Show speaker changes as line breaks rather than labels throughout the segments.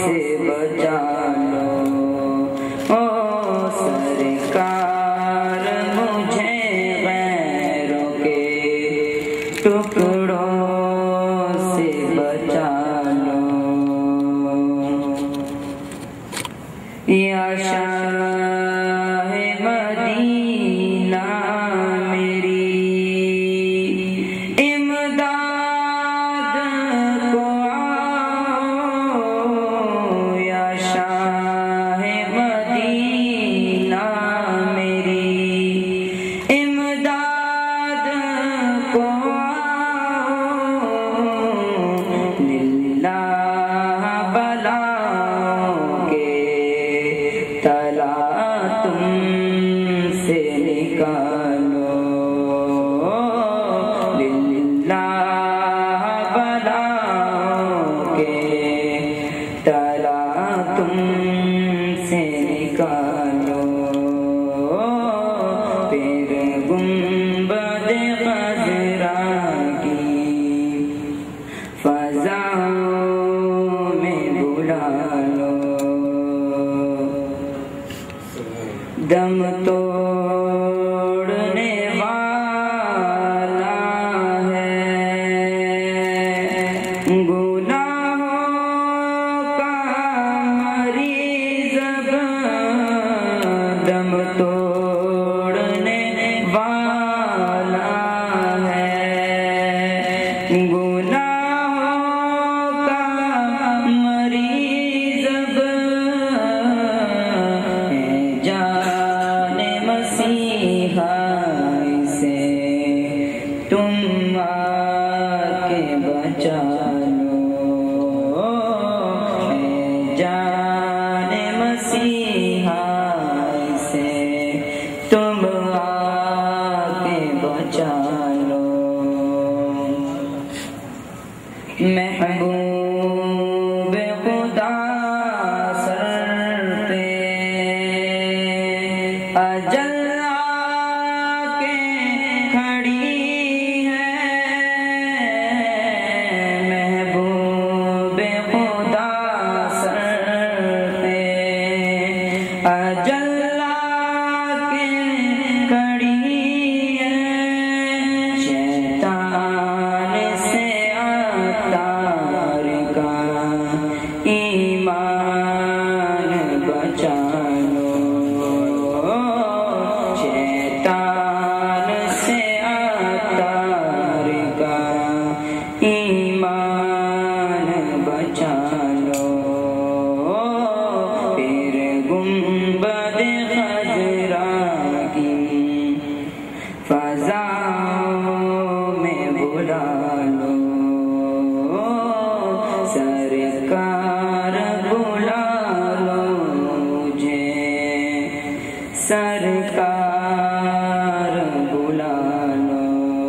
سے بچا لو او سرکار، مجھے غیروں کے ٹکڑوں سے بچا لو یا شاہ مدینہ میری امداد کو آؤ، یا شاہ مدینہ میری امداد کو آؤ، للہ بلاؤں کے تلا تم سے نکالو، للہ بلاؤں کے تلا تم سے نکالو، پھر گنبد خضرا کی فضاؤں میں بلا لو، دم توڑنے والا ہے گناہوں کا مریض، دم توڑنے والا ہے گناہوں کا مریض، جان مسیحا سے تم آ کے بچا لو، جان مسیحا سے تم آ کے بچا لو، محبوب خدا سر پہ اجل آ کے کھڑی ہے، محبوب خدا سر پہ اجل آ کے کھڑی ہے، شیطان سے عطار کا ایمان بچا لو، شیطان سے عطار کا ایمان بچا لو، پھر گنبد خضرا کی فضاؤں میں بلا لو، سرکار بلا لو مجھے، سرکار بلا لو۔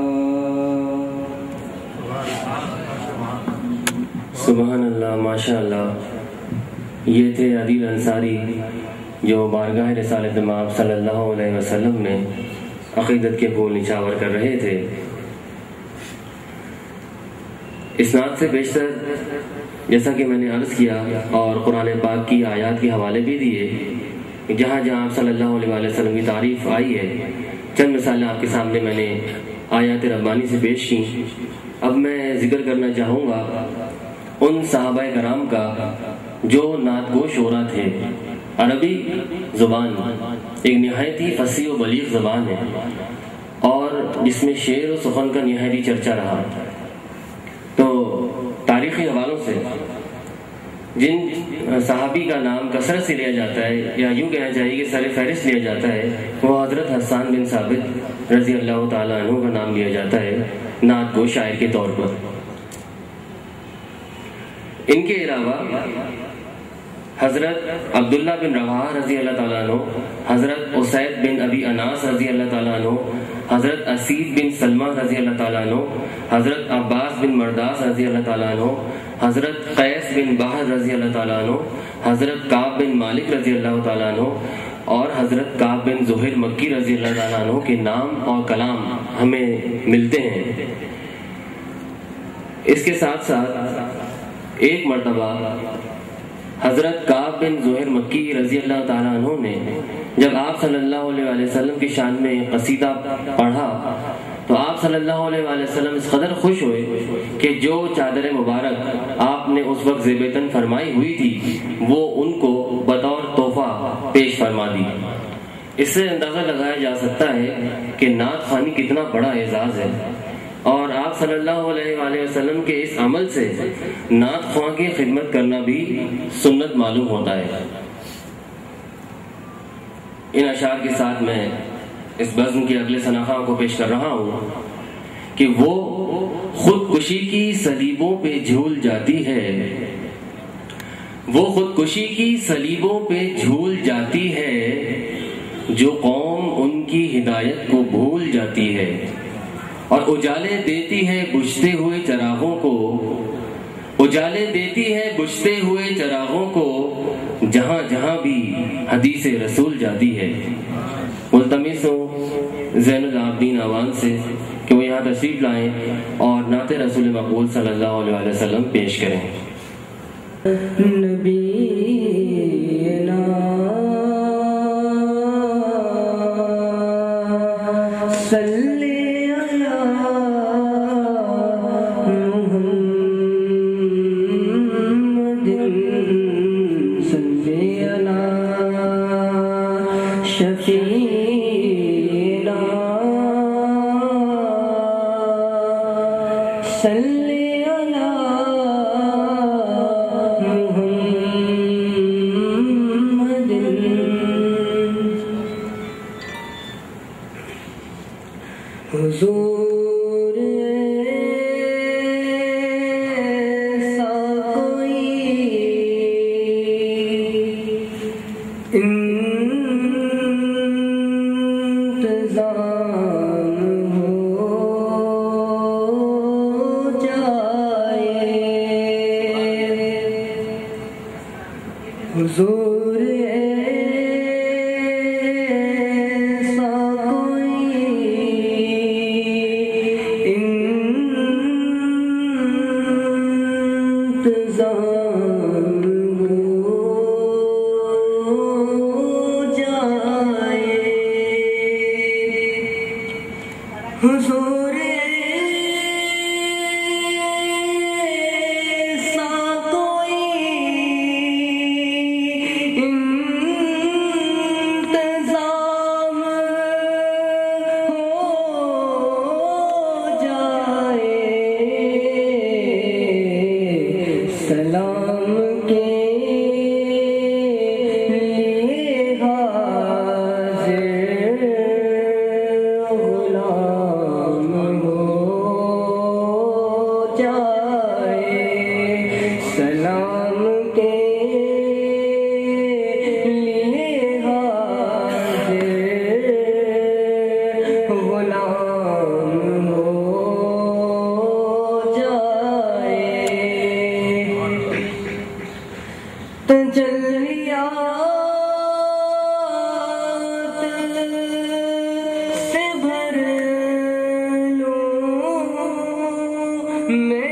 سبحان اللہ، ماشاء اللہ۔ یہ تھے عدیل انصاری جو بارگاہ رسالت مآب صلی اللہ علیہ وسلم میں عقیدت کے پھول نچھاور کر رہے تھے۔ اسناد سے بیشتر جیسا کہ میں نے عرض کیا اور قرآن پاک کی آیات کے حوالے بھی دیے، جہاں جہاں آپ صلی اللہ علیہ وسلم کی تعریف آئی ہے، چند مثالیں آپ کے سامنے میں نے آیات ربانی سے پیش کی۔ اب میں ذکر کرنا چاہوں گا ان صحابہ کرام کا جو نعت گو شعراء تھے۔ عربی زبان ایک نہایت ہی فصیح و بلیغ زبان ہے اور جس میں شعر و سخن کا نہایت ہی چرچا رہا۔ تو تاریخی حوالوں سے جن صحابی کا نام کثرت سے لیا جاتا ہے، یا یوں کہنا چاہیے کہ سر فہرست لیا جاتا ہے، وہ حضرت حسان بن ثابت رضی اللہ تعالیٰ عنہ کا نام لیا جاتا ہے نعت گو شاعر کے طور پر۔ ان کے علاوہ حضرت عبداللہ بن رواحہ رضی اللہ تعالیٰ عنہ، حضرت اسید بن ابی اناس رضی اللہ تعالیٰ عنہ، حضرت اسید بن سلمہ رضی اللہ تعالیٰ عنہ، حضرت عباس بن مرداس رضی اللہ تعالیٰ عنہ، حضرت قیس بن بحر رضی اللہ تعالیٰ عنہ، حضرت کعب بن مالک رضی اللہ تعالیٰ عنہ اور حضرت کعب بن زہیر مکی رضی اللہ تعالیٰ عنہ کے نام اور کلام ہمیں ملتے ہیں۔ اس کے ساتھ ساتھ ایک مرتبہ حضرت کعب بن زہر مکی رضی اللہ تعالیٰ عنہ نے جب آپ صلی اللہ علیہ وآلہ وسلم کی شان میں قصیدہ پڑھا تو آپ صلی اللہ علیہ وآلہ وسلم اس قدر خوش ہوئے کہ جو چادر مبارک آپ نے اس وقت زیبتاً فرمائی ہوئی تھی وہ ان کو بطور تحفہ پیش فرما دی۔ اس سے اندازہ لگایا جا سکتا ہے کہ نعت خوانی کتنا بڑا اعزاز ہے، اور آپ صلی اللہ علیہ وآلہ وسلم کے اس عمل سے نعت خواں کی خدمت کرنا بھی سنت معلوم ہوتا ہے۔ ان اشعار کے ساتھ میں اس بزم کے اگلے صناخواں کو پیش کر رہا ہوں کہ وہ خودکشی کی صلیبوں پہ جھول جاتی ہے، وہ خودکشی کی صلیبوں پہ جھول جاتی ہے، جو قوم ان کی ہدایت کو بھول جاتی ہے، اور اجالے دیتی ہے بجھتے ہوئے چراغوں کو، اجالے دیتی ہے بجھتے ہوئے چراغوں کو، جہاں جہاں بھی حدیث رسول جاتی ہے۔ ملتمس ہوں زین العابدین آوان سے کہ وہ یہاں تشریف لائیں اور نعت رسول مقبول صلی اللہ علیہ وسلم پیش کریں۔
حضور ایسا کوئی انتظام ہو جائے، حضور حضور ایسا کوئی انتظام ہو جائے، سلام کے لیے حاضر میں